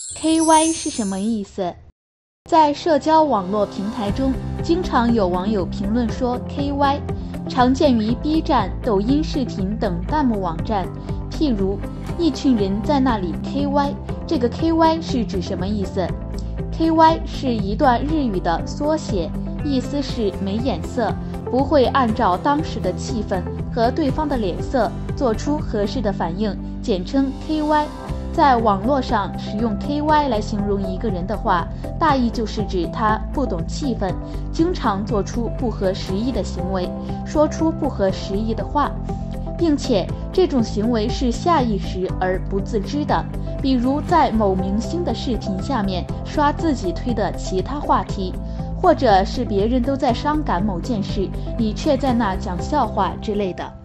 KY 是什么意思？在社交网络平台中，经常有网友评论说 KY， 常见于 B 站、抖音视频等弹幕网站。譬如，一群人在那里 KY， 这个 KY 是指什么意思？ KY 是一段日语的缩写，意思是没眼色，不会按照当时的气氛和对方的脸色做出合适的反应，简称 KY。在网络上使用 KY 来形容一个人的话，大意就是指他不懂气氛，经常做出不合时宜的行为，说出不合时宜的话，并且这种行为是下意识而不自知的。比如在某明星的视频下面刷自己推的其他话题，或者是别人都在伤感某件事，你却在那讲笑话之类的。